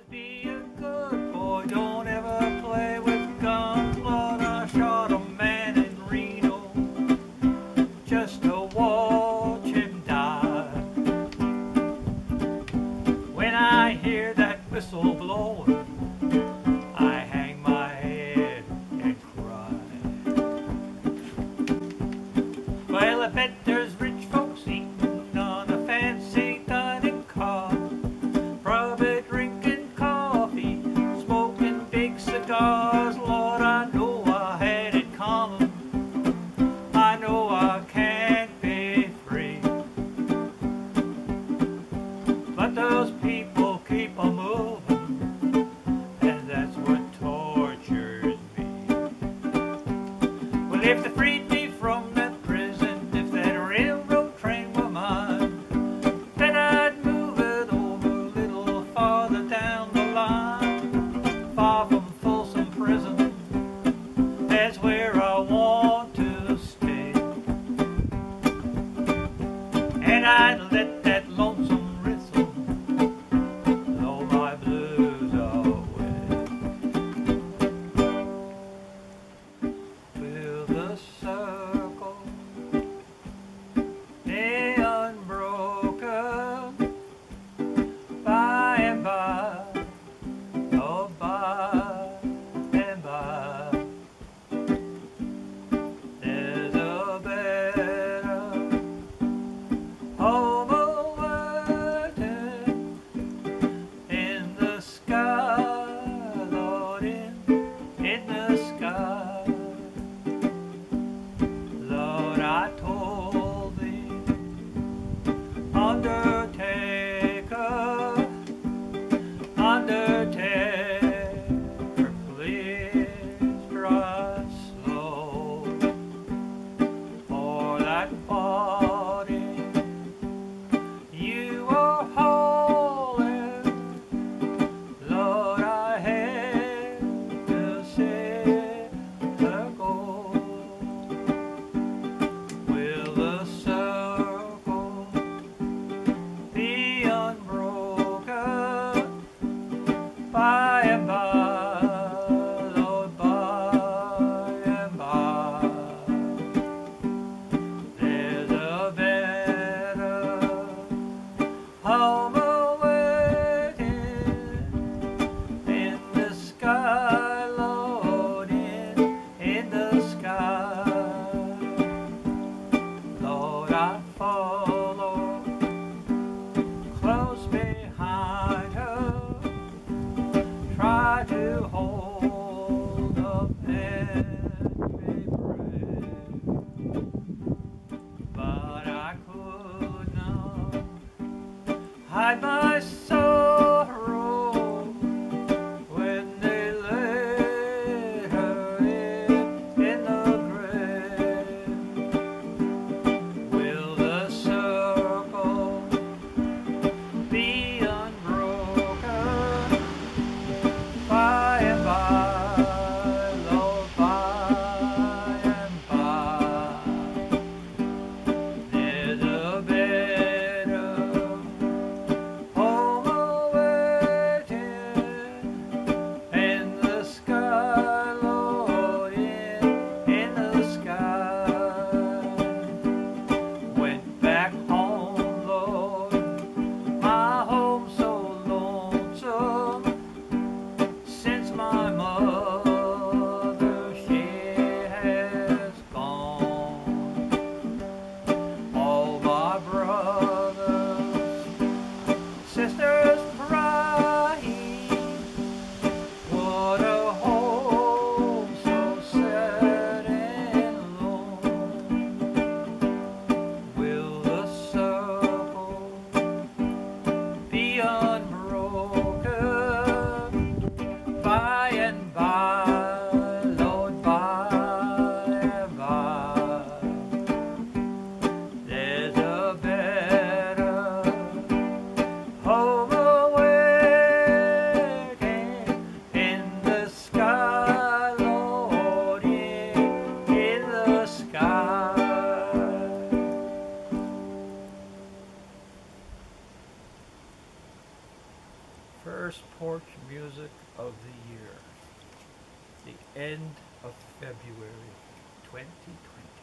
be a good boy, don't ever play with guns. Lord, I shot a man in Reno just to watch him die. When I hear that whistle blowing, I hang my head and cry. Well, I bet there's rich folks eating on a fancy dining car, probably drinking coffee, smoking big cigars. Lord, I know I had it coming. I know I can't be free, but those people keep on moving, and that's what tortures me. Well, if they freed me from that prison, if that railroad train were mine, then I'd move it over a little farther down the line, far from Folsom Prison. That's where I want to stay, and I'd let that lonesome whistle blow my blues away. Will the circle be unbroken by and by, oh by and by? There's a better home awaiting in the sky, Lord, in the sky. Lord, I told thee, Undertaker, Undertaker, please drive slow, for that body you are hauling, Lord, I had to see her go. Will the circle be unbroken by and by, Lord, by and by? There's a better home awaiting in the sky, Lord, in the sky. Lord, I follow close behind her, try to hold up every breath, but I could not hide my sorrow when they laid her in the grave. Will the circle be unbroken by and by? First porch music of the year. The end of February 2020.